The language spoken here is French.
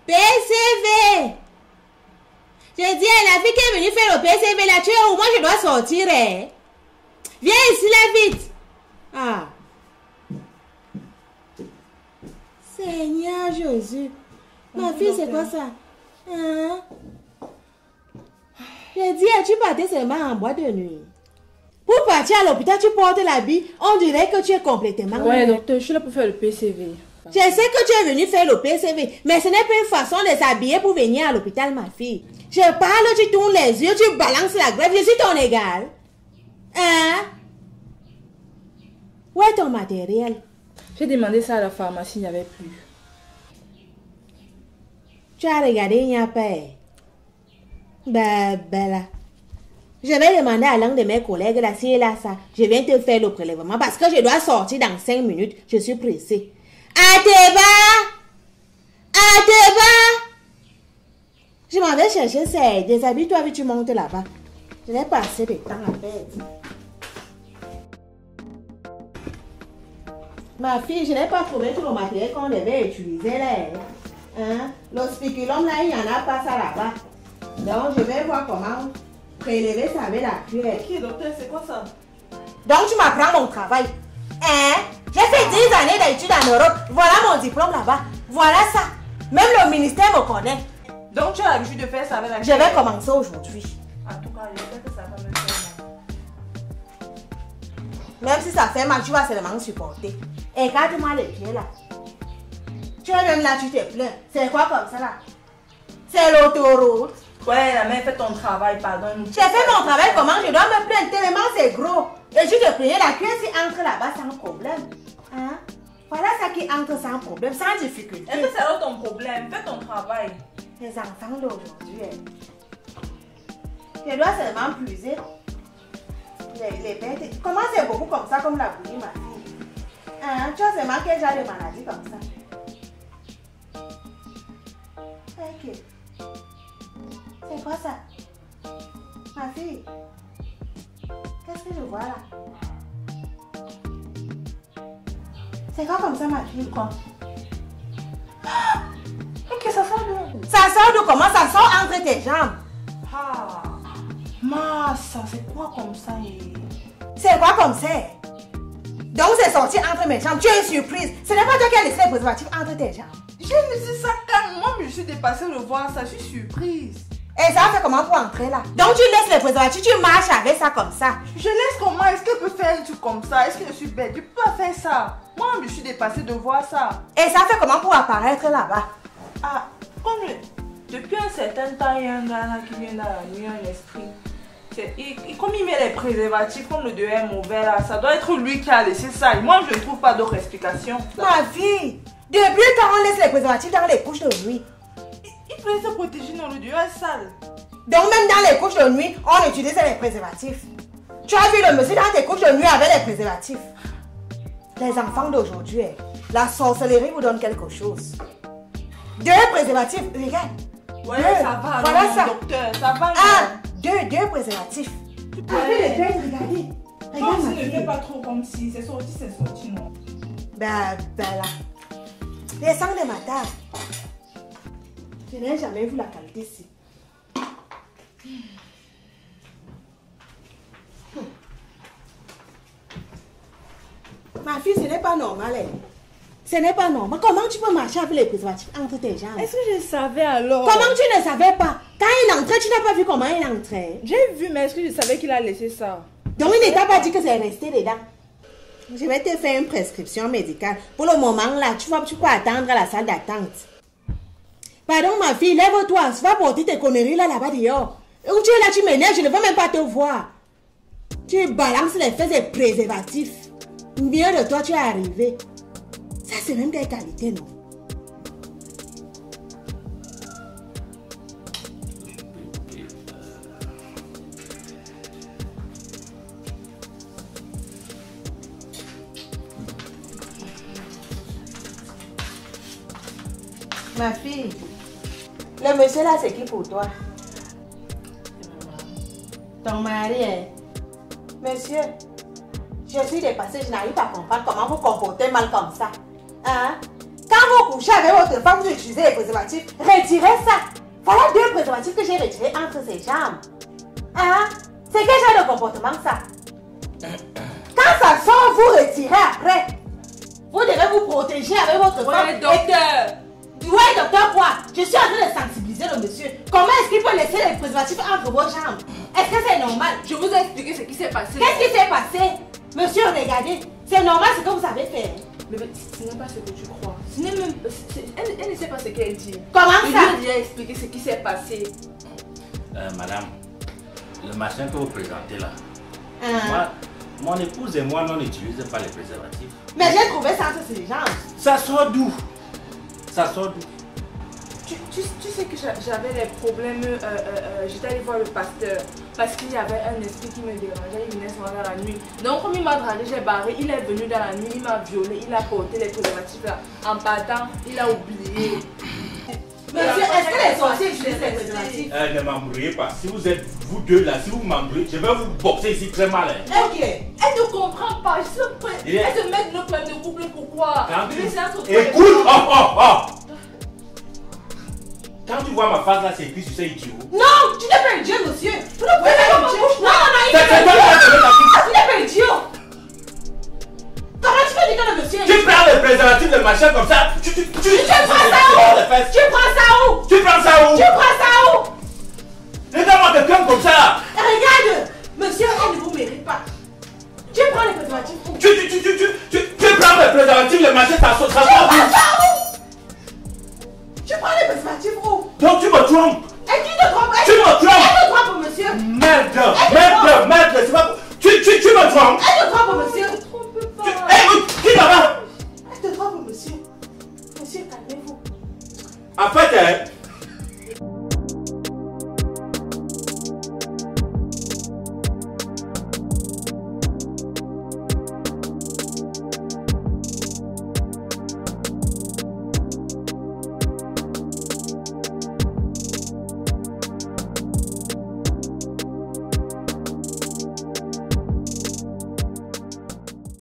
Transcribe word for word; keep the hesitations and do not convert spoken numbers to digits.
P C V. Je dis à la fille qui est venue faire le P C V là, tu es où? Moi je dois sortir. Eh? Viens ici là vite. Ah. Seigneur Jésus. Ma fille, c'est quoi ça? Hein? J'ai dit, tu partais seulement en boîte de nuit. Pour partir à l'hôpital, tu portes l'habit. On dirait que tu es complètement... Ouais, docteur, je suis là pour faire le P C V. Je sais que tu es venu faire le P C V, mais ce n'est pas une façon de s'habiller pour venir à l'hôpital, ma fille. Je parle, tu tournes les yeux, tu balances la grève, je suis ton égal. Hein? Où est ton matériel? J'ai demandé ça à la pharmacie, il n'y avait plus. Tu as regardé, il n'y a pas. Ben, ben là. Je vais demander à l'un de mes collègues là, si elle a ça. Je viens te faire le prélèvement parce que je dois sortir dans cinq minutes. Je suis pressée. Ateba! Ateba! Je m'en vais chercher ça. Déshabille-toi et tu montes là-bas. Je n'ai pas assez de temps à perdre. Ma fille, je n'ai pas trouvé tout le matériel qu'on devait utiliser là. Hein? Le spéculum là, il n'y en a pas ça là-bas. Donc, je vais voir comment prélever ça avec la cuillère. Ok, docteur, c'est quoi ça? Donc, tu m'apprends mon travail. Hein? J'ai fait dix années d'études en Europe. Voilà mon diplôme là-bas. Voilà ça. Même le ministère me connaît. Donc, tu as l'habitude de faire ça avec la cuillère? Je vais commencer aujourd'hui. En tout cas, j'espère que ça va me faire mal. Même si ça fait mal, tu vas seulement supporter. Regarde-moi les pieds là. Tu es même là, tu te plains. C'est quoi comme ça là? C'est l'autoroute. Ouais, la mère fait ton travail, pardon. J'ai fait mon travail, comment je dois me plaindre tellement c'est gros. Et tu te plaignais, la cuillère si entre là-bas sans problème. Hein? Voilà ça qui entre sans problème, sans difficulté. Est-ce que c'est alors ton problème? Fais ton travail. Les enfants d'aujourd'hui, je dois seulement puiser les, les bêtes. Comment c'est beaucoup comme ça, comme la bouillie, ma fille? Hein? Tu as seulement quel genre de maladie comme ça? Ok. C'est quoi ça? Ma fille? Qu'est-ce que je vois là? C'est quoi comme ça, ma fille? Quoi? Ok, ça sort d'où? Ça sort de comment? Ça sort entre tes jambes. Ah! Massa, c'est quoi comme ça? C'est quoi comme ça? Donc c'est sorti entre mes jambes. Tu es une surprise. Ce n'est pas toi qui as laissé les préservatifs entre tes jambes. J'ai laissé ça calme. Moi, je suis dépassée de voir ça. Je suis surprise. Et ça fait comment pour entrer là? Donc tu laisses les préservatifs, tu marches avec ça comme ça. Je laisse comment? Est-ce qu'elle peut faire un truc comme ça? Est-ce que je suis bête? Je peux pas faire ça. Moi, je suis dépassée de voir ça. Et ça fait comment pour apparaître là-bas? Ah, comme le... depuis un certain temps, il y a un gars là qui vient dans la nuit en esprit. Il, il, comme il met les préservatifs, comme le deux est mauvais là, ça doit être lui qui a laissé ça. Et moi, je ne trouve pas d'autre explication. Ma fille, depuis quand on laisse les préservatifs dans les couches de nuit? Il fallait se protéger dans le deux est sale. Donc même dans les couches de nuit, on utilise les préservatifs. Tu as vu le monsieur dans tes couches de nuit avec les préservatifs? Les enfants d'aujourd'hui, la sorcellerie vous donne quelque chose. Deux préservatifs, regarde. Ouais, deux. Ça va, voilà non, ça. Docteur, ça va. Ah, deux, deux préservatifs. Ouais. Avec les deux, regardez. Regarde, non, ma si fille. ne fais pas trop comme si c'est sorti, c'est sorti, non. Ben, ben là. Les sangs de ma table. Je n'ai jamais vu la qualité ici. Ma fille, ce n'est pas normal. Hein. Ce n'est pas normal. Comment tu peux marcher avec les préservatifs entre tes jambes? Est-ce que je savais alors? Comment tu ne savais pas? Quand il entrait, tu n'as pas vu comment il entrait? J'ai vu, mais est-ce que je savais qu'il a laissé ça? Donc il ne t'a pas dit que c'est resté dedans. Je vais te faire une prescription médicale. Pour le moment là, tu, vas, tu peux attendre à la salle d'attente. Pardon ma fille, lève-toi. Tu vas porter tes conneries là, là-bas dehors. Où tu es là, tu m'énerves, je ne veux même pas te voir. Tu balances les fesses et préservatifs. Mieux de toi, tu es arrivé. Ça, c'est même des qualités, non? Ma fille, le monsieur là, c'est qui pour toi? Ton mari est... Monsieur, je suis dépassée, je n'arrive pas à comprendre comment vous comportez mal comme ça. Hein? Quand vous couchez avec votre femme, vous utilisez les préservatifs. Retirez ça. Voilà deux préservatifs que j'ai retirés entre ses jambes. Hein? C'est quel genre de comportement ça? Quand ça sort, vous retirez après. Vous devez vous protéger avec votre femme. Ouais, docteur. Ouais, docteur quoi? Je suis en train de sensibiliser le monsieur. Comment est-ce qu'il peut laisser les préservatifs entre vos jambes? Est-ce que c'est normal? Je vous ai expliqué ce qui s'est passé. Qu'est-ce qui s'est passé? Monsieur, regardez. C'est normal ce que vous avez fait. Mais ce n'est pas ce que tu crois. Ce n'est même, elle, elle ne sait pas ce qu'elle dit. Comment je ça? Je lui ai déjà expliqué ce qui s'est passé. Euh, madame, le machin que vous présentez là, Ah. moi, mon épouse et moi, non, n'utilisons pas les préservatifs. Mais j'ai trouvé ça entre ses jambes. Ça sort d'où? Ça sort d'où? Tu, tu, tu sais que j'avais des problèmes, euh, euh, euh, j'étais allée voir le pasteur parce qu'il y avait un esprit qui me dérangeait, il venait souvent dans la nuit. Donc comme il m'a dragué, j'ai barré, il est venu dans la nuit, il m'a violé, il a porté les préservatifs là. En partant, il a oublié. Monsieur, est-ce que les sorciers utilisent les préservatifs? Euh, ne m'embrouillez pas. Si vous êtes vous deux là, si vous m'embrouillez, je vais vous boxer ici très mal. Hein. Ok. Elle ne comprend pas, je suis prête. Il est- Elle se met de nos problèmes de couple, pourquoi? Quand Mais c'est entre tu... toi et Écoute, moi. oh, oh, oh. Quand tu vois ma face là, c'est écrit sur ces idiots. Non, tu n'es pas idiot, monsieur. Vous ne pouvez pas me bouche. Non, non, non, il C'est n'est c'est pas toi qui idiot. vas te mettre en Tu n'es pas idiot. Comment tu peux dire que le monsieur est Tu prends le préservatif, le machin comme ça, tu tu tu tu Tu prends ça où? Tu prends ça où? Tu prends ça où? Tu prends ça où? Regarde-moi quelqu'un comme ça. Regarde, monsieur, elle ne vous mérite pas. Tu prends les préservatifs où? Tu tu tu tu tu tu tu prends le préservatif, le machin, ça sort ça Tu sort prends d'où? ça où? Tu prends les préservatifs où? Donc tu me trompes. Et qui te trompe? Tu me trompes. Elle te trompe, monsieur. Merde, merde, merde, c'est pas... Tu, tu, tu me trompes. Elle te trompe, monsieur. Ne trompe Tu... pas. Eh, qui là-bas? Elle te trompe, monsieur. Monsieur, calmez-vous. En fait, hein,